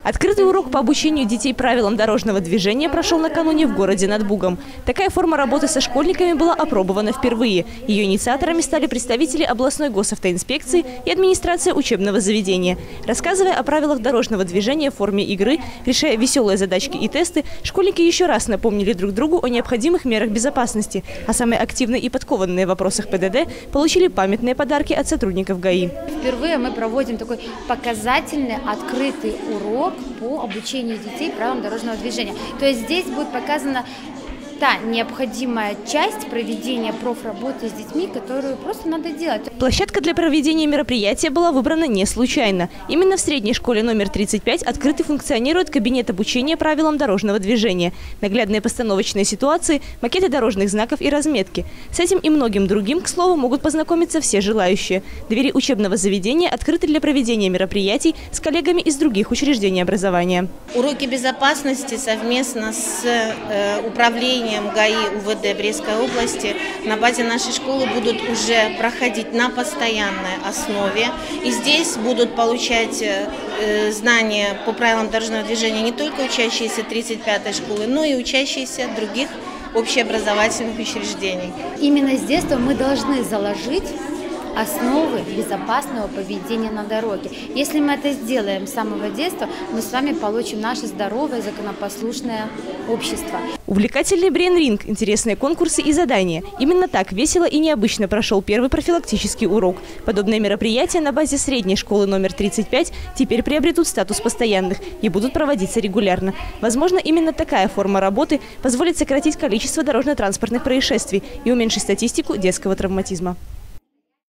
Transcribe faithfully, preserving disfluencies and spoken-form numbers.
Открытый урок по обучению детей правилам дорожного движения прошел накануне в городе над Бугом. Такая форма работы со школьниками была опробована впервые. Ее инициаторами стали представители областной госавтоинспекции и администрация учебного заведения. Рассказывая о правилах дорожного движения в форме игры, решая веселые задачки и тесты, школьники еще раз напомнили друг другу о необходимых мерах безопасности. А самые активные и подкованные в вопросах ПДД получили памятные подарки от сотрудников ГАИ. Впервые мы проводим такой показательный открытый урок по обучению детей правилам дорожного движения. То есть здесь будет показана та необходимая часть проведения профработы с детьми, которую просто надо делать. Площадка для проведения мероприятия была выбрана не случайно. Именно в средней школе номер тридцать пять открытый функционирует кабинет обучения правилам дорожного движения. Наглядные постановочные ситуации, макеты дорожных знаков и разметки. С этим и многим другим, к слову, могут познакомиться все желающие. Двери учебного заведения открыты для проведения мероприятий с коллегами из других учреждений образования. Уроки безопасности совместно с э, управлением ГАИ УВД Брестской области на базе нашей школы будут уже проходить на постоянной основе. И здесь будут получать э, знания по правилам дорожного движения не только учащиеся тридцать пятой школы, но и учащиеся других общеобразовательных учреждений. Именно с детства мы должны заложить основы безопасного поведения на дороге. Если мы это сделаем с самого детства, мы с вами получим наше здоровое, законопослушное общество. Увлекательный брейн-ринг, интересные конкурсы и задания. Именно так весело и необычно прошел первый профилактический урок. Подобные мероприятия на базе средней школы номер тридцать пять теперь приобретут статус постоянных и будут проводиться регулярно. Возможно, именно такая форма работы позволит сократить количество дорожно-транспортных происшествий и уменьшить статистику детского травматизма.